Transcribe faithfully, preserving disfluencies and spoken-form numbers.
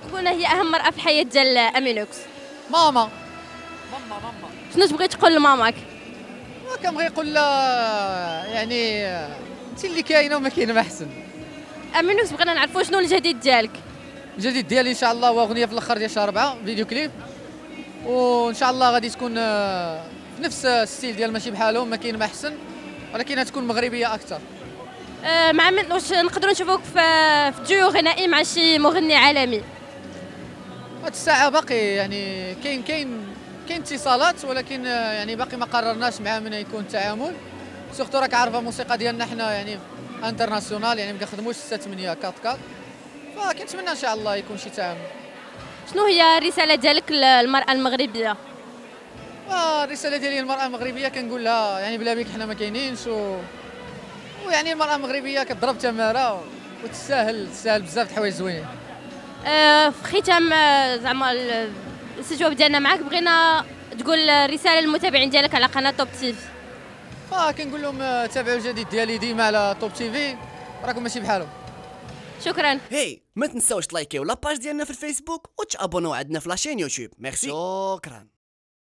شكون هي اهم مرأة في الحياة ديال امينوكس؟ ماما ماما ماما شنو تبغي تقول لماماك؟ كنبغي نقول لها يعني انت اللي كاينه وما كاين ما احسن. امينوكس بغينا نعرفوا شنو الجديد ديالك. الجديد ديالي ان شاء الله هو اغنيه في الاخر ديال شهر أربعة فيديو كليب، وان شاء الله غادي تكون آه، في نفس الستيل ديال ماشي بحالهم ما كاين ما احسن، ولكن غتكون مغربيه اكثر. أه مع من واش نقدروا نشوفوك في في ديو غنائي مع شي مغني عالمي؟ هاد الساعه باقي يعني كاين كاين كاين اتصالات، ولكن آه، يعني باقي ما قررناش مع من يكون التعامل. سورتو راك عارفه الموسيقى ديالنا حنا يعني انترناسيونال، يعني ما كنخدموش ستة ثمانية أربعة أربعة، فكنتمنى ان شاء الله يكون شي تعامل. شنو هي الرسالة ديالك للمرأة المغربية؟ الرساله ديالي للمراه المغربيه كنقول لها يعني بلا بيك حنا ما كاينينش، و... ويعني المراه المغربيه كتضرب تماره وتستاهل تستاهل بزاف د الحوايج زوينين. أه في ختام آه، زعما ال- الاستجواب ديالنا معاك بغينا تقول رسالة للمتابعين ديالك على قناة توب تيفي. فكنقول لهم آه، تابعوا الجديد ديالي ديما على توب تي في، راكم ماشي بحالهم. شكرا. هي ما تنساوش تلايكيو لاباج ديالنا في الفيسبوك وتابوناو عندنا في لاشين يوتيوب. ميرسي، شكرا.